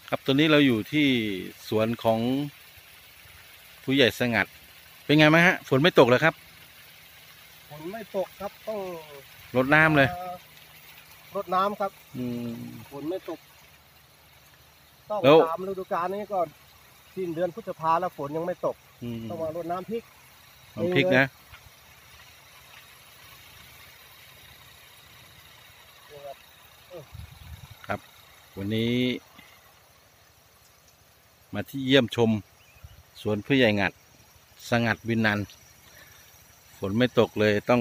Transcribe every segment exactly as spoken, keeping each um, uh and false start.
ครับตอนนี้เราอยู่ที่สวนของผู้ใหญ่สงัดเป็นไงไหมฮะฝนไม่ตกเลยครับฝนไม่ตกครับต้องรดน้ำเลยรดน้ำครับอืมฝนไม่ตกต้องตามฤดูกาลนี้ก่อนสิ้นเดือนพฤษภาแล้วฝนยังไม่ตกต้องมารดน้ำพริกน้ำพริกนะครับวันนี้มาที่เยี่ยมชมสวนผู้ใหญ่งัดสงัดวินันฝนไม่ตกเลยต้อง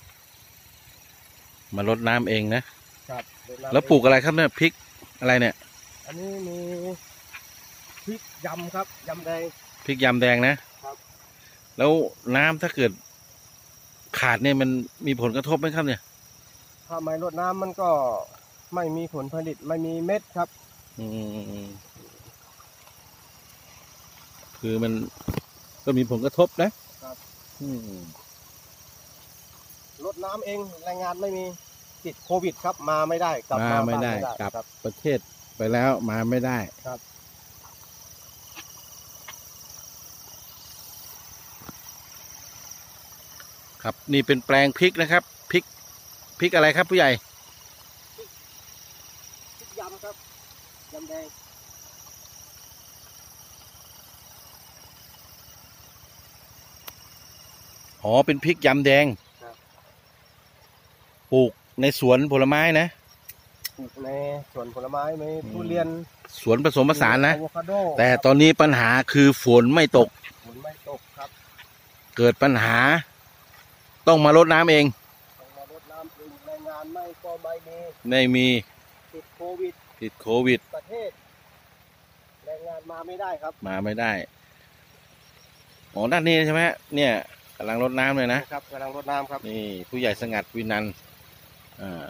มารดน้ำเองนะครับแล้วปลูกอะไรครับเนี่ยพริกอะไรเนี่ยอันนี้มีพริกยำครับยำแดงพริกยำแดงนะครับแล้วน้ำถ้าเกิดขาดเนี่ยมันมีผลกระทบไหมครับเนี่ยถ้าไม่รดน้ำมันก็ไม่มีผลผลิตไม่มีเม็ดครับอืมคือมันก็มีผลกระทบนะครับอืมรดน้ำเองแรงงานไม่มีติดโควิดครับมาไม่ได้กลับมาไม่ได้กลับประเทศไปแล้วมาไม่ได้ครับครับนี่เป็นแปลงพริกนะครับพริกพริกอะไรครับผู้ใหญ่พริกยำครับยำแดงอ๋อเป็นพริกยำแดงปลูกในสวนผลไม้นะปลูกในสวนผลไม้มีทุเรียนสวนผสมผสานนะแต่ตอนนี้ปัญหาคือฝนไม่ตกฝนไม่ตกครับเกิดปัญหาต้องมารดน้ำเองต้องมารดน้ำเองแรงงานไม่ก็ไม่มีไม่มีติดโควิดติดโควิดประเทศแรงงานมาไม่ได้ครับมาไม่ได้อ๋อด้านนี้ใช่ไหมเนี่ยกำลังรดน้ำเลยนะครับกำลังรดน้ำครับนี่ผู้ใหญ่สงัดวินันอ่า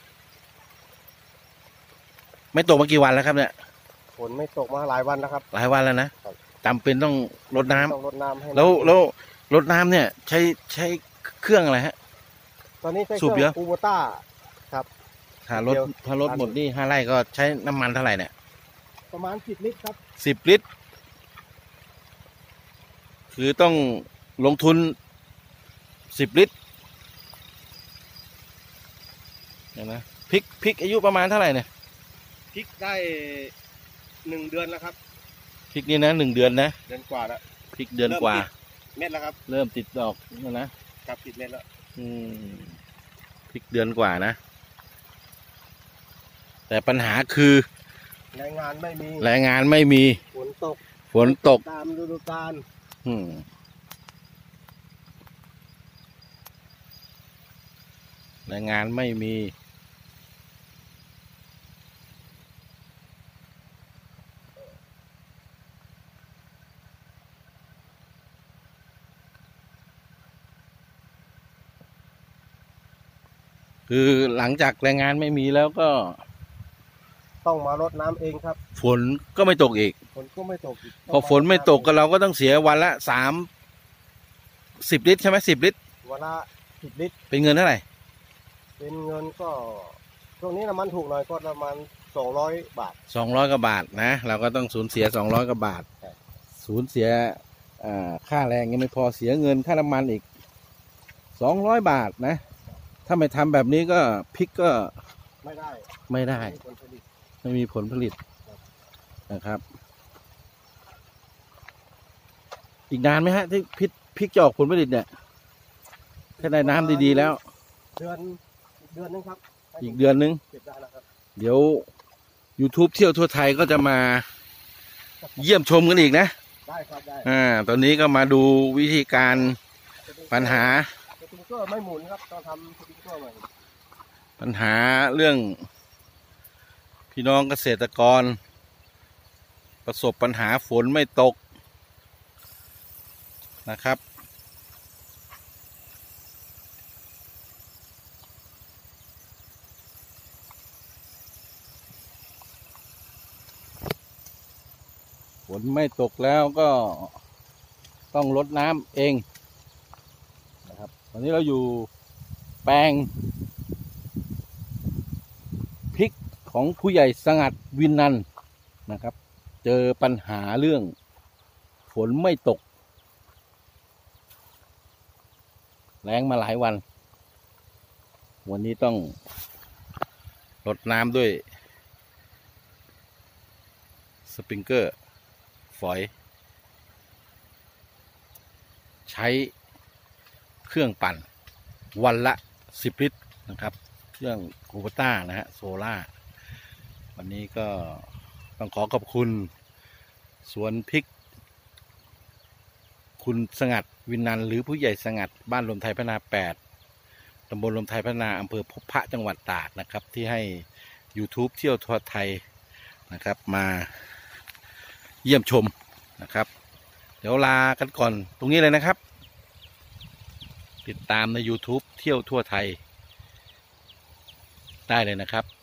ไม่ตกมากี่วันแล้วครับเนี่ยฝนไม่ตกมาหลายวันแล้วครับหลายวันแล้วนะจำเป็นต้องรดน้ำต้องรดน้ำให้แล้วแล้วรดน้ำเนี่ยใช้ใช้เครื่องอะไรฮะตอนนี้ใช้เครื่องคูโบต้าครับถ้ารถถ้ารถหมดนี่ห้าไร่ก็ใช้น้ำมันเท่าไหร่เนี่ยประมาณสิบลิตรครับสิบลิตรคือต้องลงทุนสิบลิตรเห็นไหมพริกพริกอายุประมาณเท่าไหร่เนี่ยพริกได้หนึ่งเดือนแล้วครับพริกนี่นะหนึ่งเดือนนะเดือนกว่าแล้วพริกเดือนกว่าเม็ดแล้วครับเริ่มติดดอกแล้วนะครับติดเม็ดแล้วอืมพริกเดือนกว่านะแต่ปัญหาคือแรงงานไม่มีแรงงานไม่มีฝนตกฝนตกตามฤดูกาลอืมแรงงานไม่มีคือหลังจากแรงงานไม่มีแล้วก็ต้องมารดน้ำเองครับฝนก็ไม่ตกอีกฝนก็ไม่ตกอีกพอฝนไม่ตกก็เราก็ต้องเสียวันละสามสิบลิตรใช่ไหมสิบลิตรวันละสิบลิตรเป็นเงินเท่าไหร่เป็นเงินก็ช่วงนี้น้ำมันถูกหน่อยก็ประมาณสองร้อยบาทสองร้อยกว่าบาทนะเราก็ต้องสูญเสียสองร้อยกว่าบาทสูญเสียค่าแรงยังไม่พอเสียเงินค่าน้ำมันอีกสองร้อยบาทนะถ้าไม่ทำแบบนี้ก็พริกก็ไม่ได้ไม่ได้ไม่มีผลผลิตนะครับอีกนานไหมฮะที่พริกพริกจะออกผลผลิตเนี่ยถ้าได้น้ำดีๆแล้วเดือนเดือนนึงครับอีกเดือนนึงเดี๋ยว YouTube เที่ยวทั่วไทยก็จะมาเยี่ยมชมกันอีกนะได้ครับได้อ่าตอนนี้ก็มาดูวิธีการปัญหาก็ไม่หมุนครับต้องทำสปริงเกอร์ใหม่ปัญหาเรื่องพี่น้องเกษตรกรประสบปัญหาฝนไม่ตกนะครับฝนไม่ตกแล้วก็ต้องรดน้ำเองนะครับตอนนี้เราอยู่แปลงพริกของผู้ใหญ่สงัดวินันนะครับเจอปัญหาเรื่องฝนไม่ตกแล้งมาหลายวันวันนี้ต้องรดน้ำด้วยสปริงเกอร์ฝอยใช้เครื่องปั่นวันละสิบลิตรนะครับเครื่องคูปต้านะฮะโซล่าวันนี้ก็ต้องขอขอบคุณสวนพริกคุณสงัดวินันหรือผู้ใหญ่สงัดบ้านลมไทยพัฒนาแปดตำบลลมไทยพัฒนาอำเภอพบพระจังหวัดตากนะครับที่ให้ YouTube เที่ยวทั่วไทยนะครับมาเยี่ยมชมนะครับเดี๋ยวลากันก่อนตรงนี้เลยนะครับติดตามใน YouTube เที่ยวทั่วไทยได้เลยนะครับ